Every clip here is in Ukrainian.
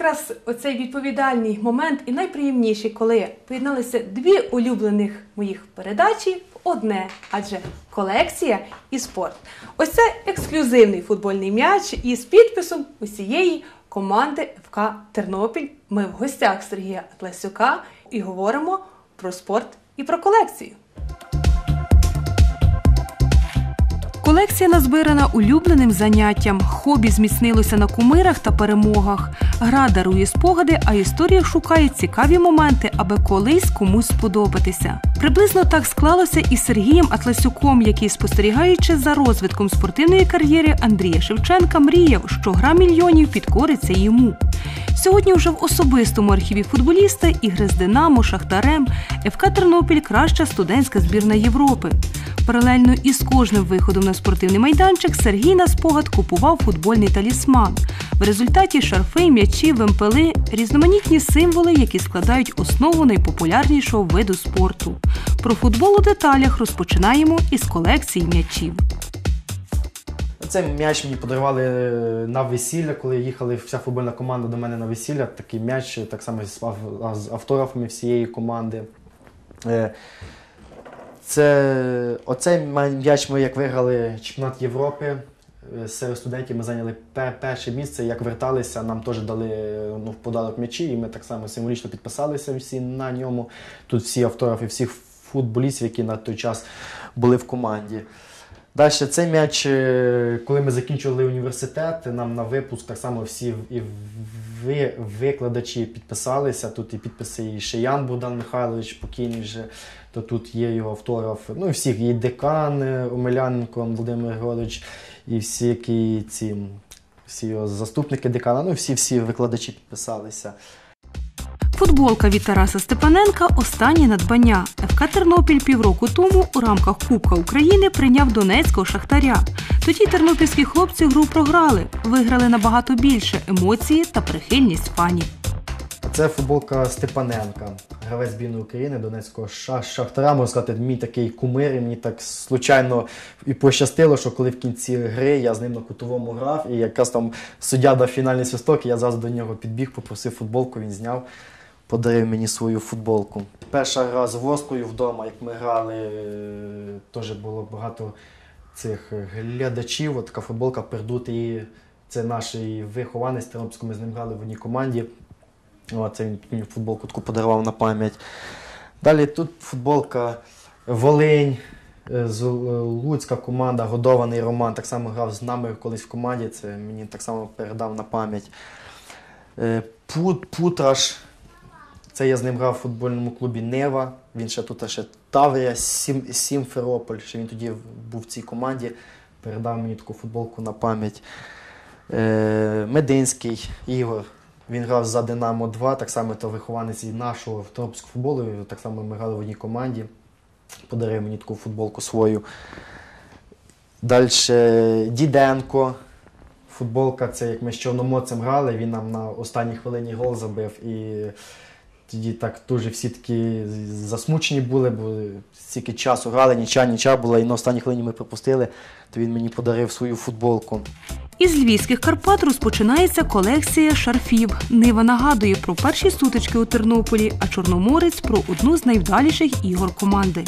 якраз оцей відповідальний момент і найприємніший, коли поєдналися дві улюблених моїх передачі в одне, адже колекція і спорт. Ось це ексклюзивний футбольний м'яч із підписом усієї команди ФК «Тернопіль». Ми в гостях Сергія Атласюка і говоримо про спорт і про колекцію. Колекція назбирана улюбленим заняттям. Хобі зміцнилося на кумирах та перемогах. Гра дарує спогади, а історія шукає цікаві моменти, аби колись комусь сподобатися. Приблизно так склалося і з Сергієм Атласюком, який, спостерігаючи за розвитком спортивної кар'єри Андрія Шевченка, мріяв, що гра мільйонів підкориться йому. Сьогодні вже в особистому архіві футболіста ігри з «Динамо», «Шахтарем», ФК «Тернопіль» – краща студентська збірна Європи. Паралельно із кожним виходом на спортивний майданчик Сергій на спогад купував футбольний талісман. В результаті шарфи, м'ячі, вимпели – різноманітні символи, які складають основу найпопулярнішого виду спорту. Про футбол у деталях розпочинаємо із колекції м'ячів. Цей м'яч мені подарували на весілля, коли їхали вся футбольна команда до мене на весілля. Такий м'яч, так само з автографами всієї команди. Оцей м'яч ми як виграли чемпіонат Європи. Серед студентів ми зайняли перше місце. Як верталися, нам теж дали в подарок м'ячі, і ми так само символічно підписалися всі на ньому. Тут всі автографи всіх футболістів, які на той час були в команді. Далі цей м'яч, коли ми закінчували університет, нам на випуск так само всі і викладачі підписалися. Тут і підписи і Шиян Богдан Михайлович, покійний вже, то тут є його автограф. Ну і всіх, і декан Омеляненко Володимир Григорович, і всі його заступники декана, ну всі викладачі підписалися. Футболка від Тараса Степаненка – останнє надбання. ФК «Тернопіль» півроку тому у рамках Кубка України прийняв донецького «Шахтаря». Тоді тернопільські хлопці гру програли, виграли набагато більше емоції та прихильність фанів. Це футболка Степаненка, гравець збірної України, донецького «Шахтаря». Можна сказати, мій такий кумир, і мені так случайно і пощастило, що коли в кінці гри я з ним на кутовому грав, і якраз там суддя дав фінальний свисток, і я зразу до нього підбіг, попросив футболку, він зняв, подарив мені свою футболку. Перша гра з Ворсклою вдома, як ми грали, теж було багато цих глядачів. От така футболка «Пердути», це наш вихованець Тернопільського, ми з ним грали в одній команді. Це він мені футболку таку подарував на пам'ять. Далі тут футболка Волинь, луцька команда, годований Роман, так само грав з нами колись в команді, це мені так само передав на пам'ять. Путраш, це я з ним грав в футбольному клубі «Нева», він ще тут Таврія, Сімферополь, ще він тоді був в цій команді, передав мені таку футболку на пам'ять. Мединський Ігор. Він грав за «Динамо-2», так само то вихованець нашого тернопільського футболу, так само ми грали в одній команді, подарив мені таку футболку свою. Далі Діденко, футболка, це як ми з Чорноморцем грали, він нам на останній хвилині гол забив, і тоді так дуже всі такі засмучені були, бо стільки часу грали, нічия була, і на останній хвилині ми пропустили, то він мені подарив свою футболку. Із львівських Карпат розпочинається колекція шарфів. Нива нагадує про перші сутички у Тернополі, а Чорноморець – про одну з найвдаліших ігор команди.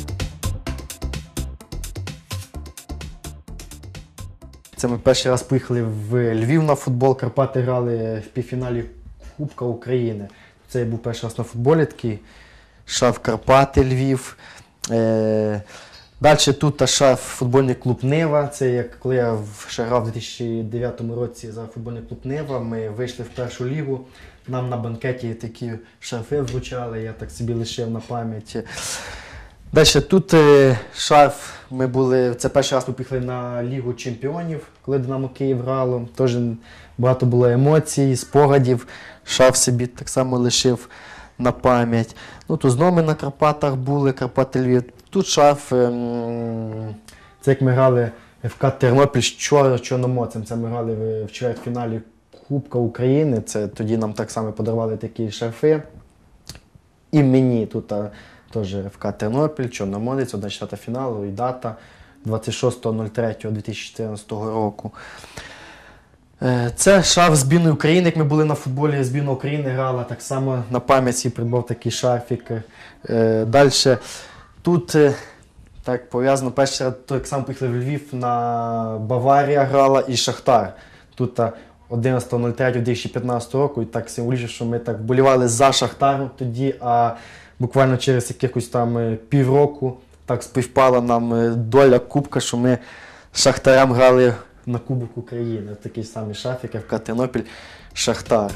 Це ми перший раз поїхали в Львів на футбол, Карпати грали в півфіналі Кубка України. Це був перший раз на футболі, такий шарф Карпати, Львів. Далі тут шарф футбольний клуб «Нива». Це як коли я ще грав у 2009 році за футбольний клуб «Нива», ми вийшли в першу лігу, нам на банкеті такі шарфи вручали, я так собі лишив на пам'ять. Далі тут шарф, це перший раз ми поїхали на Лігу чемпіонів, коли «Динамо Київ» грало, теж багато було емоцій, спогадів, шарф собі так само лишив на пам'ять. Ну, тут знову ми на Карпатах були, Карпати Львів. Тут шарф, це як ми грали ФК «Тернопіль» з Чорноморцем, це ми грали в чвертьфіналі Кубка України, це тоді нам так само подарували такі шарфи. І мені тут теж ФК «Тернопіль», Чорноморець, 1/4 фіналу і дата 26.03.2014 року. Це шарф збірної України, як ми були на футболі, збірна України грала, так само на пам'яті придбав такий шарфік. Далі тут так пов'язано, перший раз так само поїхали в Львів, на Баварія грала і Шахтар. Тут 11.03.2015 року, і так символічно, що ми так вболівали за Шахтаром тоді, а буквально через якихось там півроку так співпала нам доля Кубка, що ми з Шахтарем грали на Кубок України. Такий самий шарфік, ФК Тернопіль, Шахтар.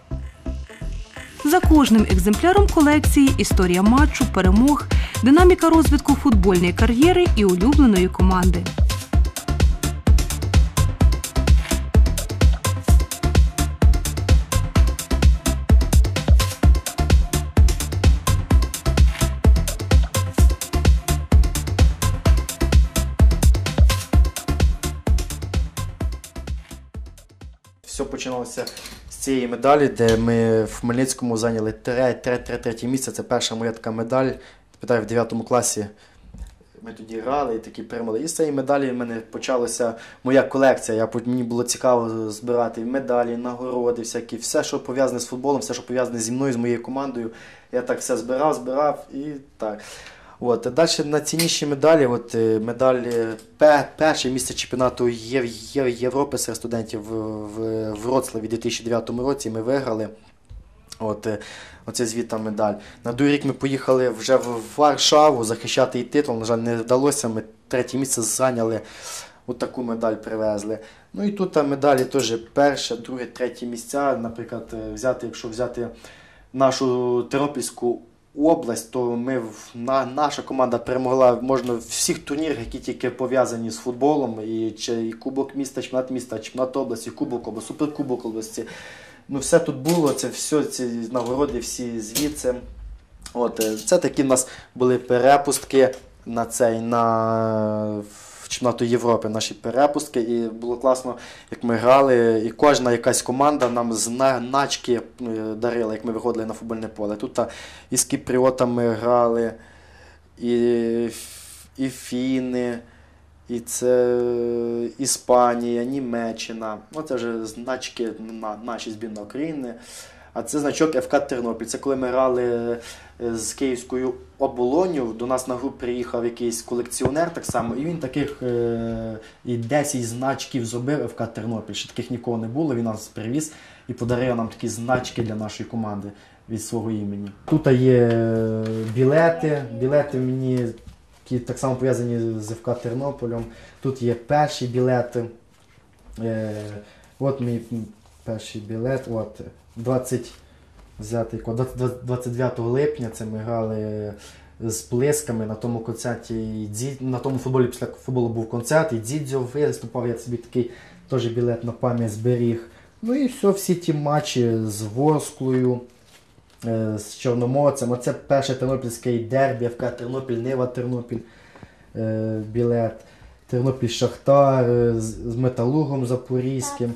За кожним екземпляром колекції історія матчу, перемог, динаміка розвитку футбольної кар'єри і улюбленої команди. Все починалося з цієї медалі, де ми в Хмельницькому зайняли третє місце. Це перша моя така медаль. Пам'ятаю, в 9 класі ми тоді грали і такі перемогли. І з цієї медалі в мене почалася моя колекція. Мені було цікаво збирати медалі, нагороди, всякі, все, що пов'язане з футболом, все, що пов'язане зі мною, з моєю командою. Я так все збирав і так. Далі найцінніші медалі, медаль перше місце чемпіонату Європи серед студентів в Вроцлаві у 2009 році ми виграли. Оце звідта медаль. На другий рік ми поїхали вже в Варшаву захищати її титул, на жаль, не вдалося, ми третє місце зайняли, таку медаль привезли. Ну і тут медалі теж перше, друге, третє місця, наприклад, якщо взяти нашу Тернопільську область, то наша команда перемогла можна в всіх турнірах, які тільки пов'язані з футболом, і Кубок міста, чемпіонат області, Кубок області, Суперкубок області. Все тут було, ці нагороди, всі звідси. Це такі в нас були перепустки на чемпіонату Європи, наші перепустки. І було класно, як ми грали, і кожна якась команда нам значки дарила, як ми виходили на футбольне поле. Тут і з кіпріотами грали, і фіни, і це Іспанія, Німеччина. Це вже значки наші збірної України. А це значок ФК Тернопіль. Це коли ми грали з Київською Оболонню, до нас на гру приїхав якийсь колекціонер так само, і він таких і 10 значків зробив ФК Тернопіль. Ще таких нікого не було, він нас привіз і подарив нам такі значки для нашої команди від свого імені. Тут є білети мені, які так само пов'язані з ФК Тернополем. Тут є перші білети. От мій перший білет. 29 липня це ми грали з Плисками на тому концерті. На тому футболі, після футболу був концерт, і Дзідзьо виступав, я собі такий теж білет на пам'ять зберіг. Ну і все, всі ті матчі з Ворсклою, з Чорноморцем. Оце перше тернопільське дербі, ФК Тернопіль, Нива Тернопіль, білет. Тернопіль Шахтар з Металургом Запорізьким.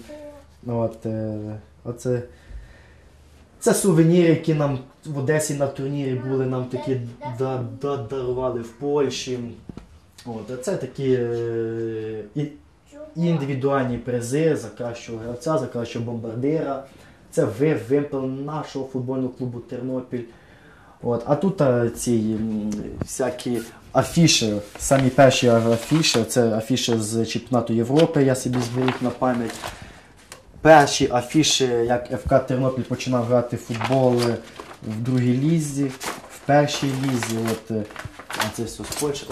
Це сувеніри, які нам в Одесі на турнірі були, нам такі дарували в Польщі. Це такі індивідуальні призи за кращого гравця, за кращого бомбардира. Це вимпел нашого футбольного клубу Тернопіль. А тут ці всякі афіші, самі перші афіші, це афіші з чемпіонату Європи, я собі зберіг на пам'ять. Перші афіші, як ФК Тернопіль починав грати в футбол в другій лізі, в першій лізі. Це все з Польщі.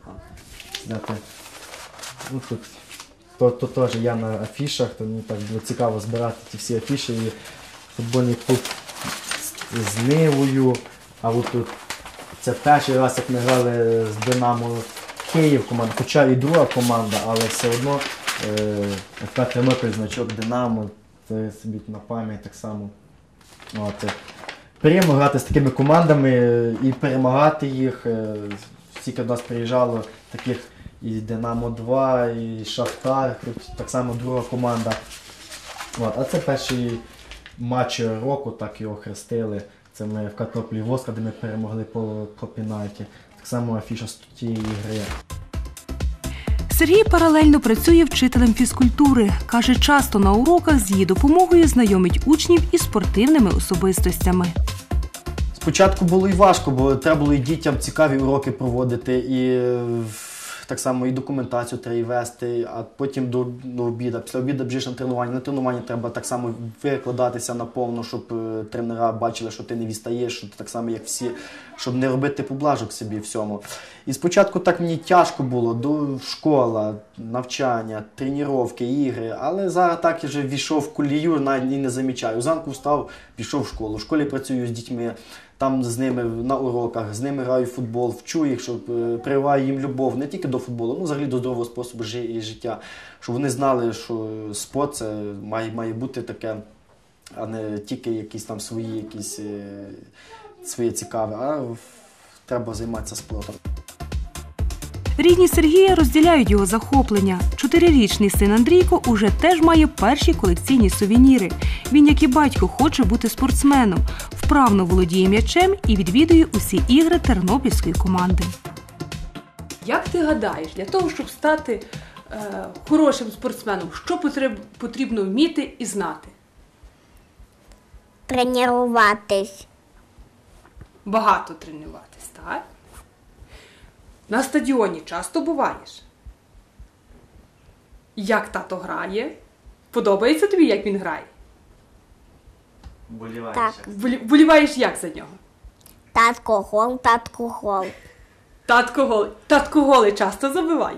Тут теж я на афішах, то мені так було цікаво збирати ті всі афіші. І футбольний клуб з Нивою. А тут це перший раз, як ми грали з Динамо Київ команда, хоча і друга команда, але все одно ФК Тернопіль, значок Динамо, це собі на пам'ять так само. Приємно грати з такими командами і перемагати їх. Стільки до нас приїжджало таких і Динамо-2, і Шахтар, так само друга команда. А це перший матч року, так його хрестили. Це ми в Тернополі Воска, де ми перемогли по пенальті. Так само афіша з тієї гри. Сергій паралельно працює вчителем фізкультури. Каже, часто на уроках з її допомогою знайомить учнів із спортивними особистостями. Спочатку було і важко, бо треба було і дітям цікаві уроки проводити, і так само і документацію треба і вести, а потім до обіду. Після обіду біжиш на тренування. На тренуванні треба так само викладатися наповну, щоб тренера бачили, що ти не відстаєш, що ти так само, як всі, щоб не робити поблажок собі всьому. І спочатку так мені тяжко було, школа, навчання, тренування, ігри, але зараз так я вже війшов в колію, навіть і не замічаю. Зранку встав, пішов в школу, в школі працюю з дітьми, там з ними на уроках, з ними граю в футбол, вчу їх, щоб прививаю їм любов не тільки до футболу, ну взагалі до здорового способу життя, щоб вони знали, що спорт це має бути таке, а не тільки якісь там свої цікаві, а треба займатися спортом. Рідні Сергія розділяють його захоплення. 4-річний син Андрійко уже теж має перші колекційні сувеніри. Він, як і батько, хоче бути спортсменом, вправно володіє м'ячем і відвідує усі ігри тернопільської команди. Як ти гадаєш, для того, щоб стати хорошим спортсменом, що потрібно вміти і знати? Тренуватись. Багато тренуватись, так? На стадіоні часто буваєш? Як тато грає? Подобається тобі, як він грає? Вболіваєш. Так. Вболіваєш як за нього? Татко гол, татко гол. Татко голи часто забиває?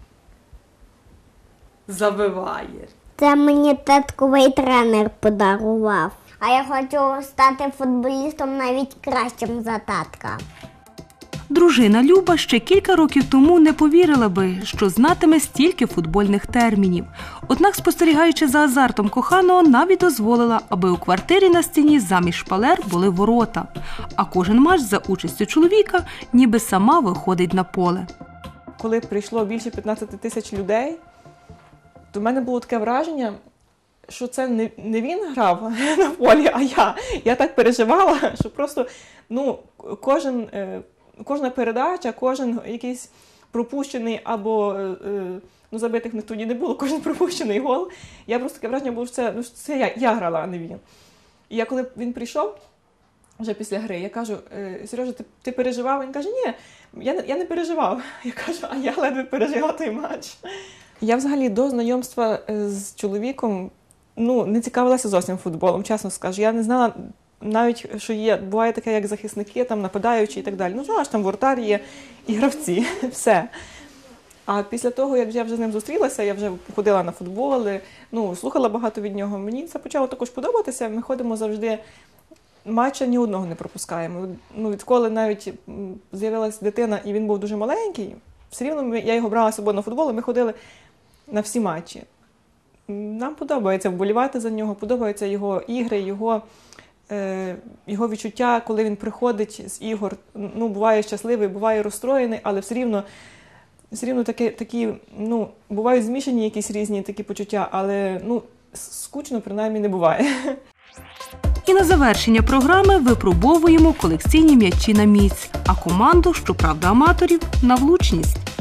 Забиває. Це мені татковий тренер подарував. А я хочу стати футболістом навіть кращим за татка. Дружина Люба ще кілька років тому не повірила би, що знатиме стільки футбольних термінів. Однак, спостерігаючи за азартом коханого, навіть дозволила, аби у квартирі на стіні замість шпалер були ворота. А кожен матч за участю чоловіка ніби сама виходить на поле. Коли прийшло більше 15 тисяч людей, то в мене було таке враження, що це не він грав на полі, а я. Я так переживала, що просто кожна передача, кожен якийсь пропущений або забитих не тоді не було, кожен пропущений гол. Я просто таке враження було, що це я грала, а не він. І я коли він прийшов, вже після гри, я кажу: Сережа, ти переживав? Він каже: ні, я не переживав. Я кажу: а я ледве пережила той матч. Я взагалі до знайомства з чоловіком не цікавилася зовсім футболом, чесно скажу. Я не знала навіть, що буває таке, як захисники, там, нападаючі і так далі. Знала, що там воротар є і гравці, все. А після того, як я вже з ним зустрілася, я вже ходила на футболи, слухала багато від нього. Мені це почало також подобатися. Ми ходимо завжди, матча ні одного не пропускаємо. Відколи навіть з'явилася дитина і він був дуже маленький, все рівно я його брала з собою на футбол, і ми ходили на всі матчі. Нам подобається вболівати за нього, подобаються його ігри, його відчуття, коли він приходить з ігор. Буває щасливий, буває розстроєний, але все рівно такі, бувають змішані якісь різні такі почуття, але скучно принаймні не буває. І на завершення програми випробовуємо колекційні м'ячі на міць, а команду, щоправда аматорів, на влучність.